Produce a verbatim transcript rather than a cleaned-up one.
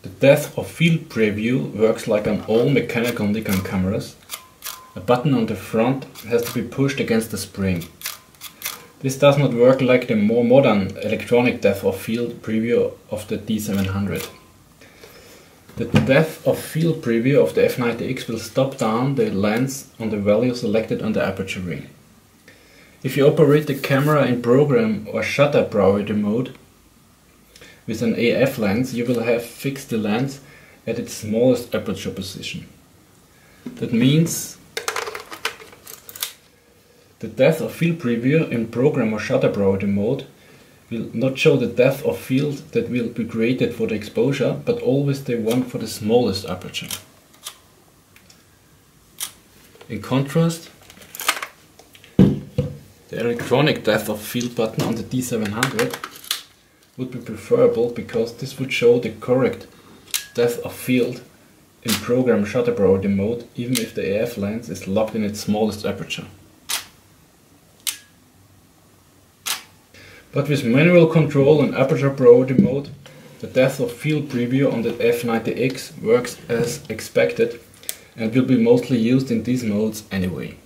The depth of field preview works like on all mechanical Nikon cameras. A button on the front has to be pushed against the spring. This does not work like the more modern electronic depth of field preview of the D seven hundred. The depth of field preview of the F ninety X will stop down the lens on the value selected on the aperture ring. If you operate the camera in program or shutter priority mode with an A F lens, you will have fixed the lens at its smallest aperture position. That means the depth of field preview in program or shutter priority mode will not show the depth of field that will be created for the exposure, but always the one for the smallest aperture. In contrast, the electronic depth of field button on the D seven hundred would be preferable because this would show the correct depth of field in program shutter priority mode, even if the A F lens is locked in its smallest aperture. But with manual control and aperture priority mode, the depth of field preview on the F ninety X works as expected and will be mostly used in these modes anyway.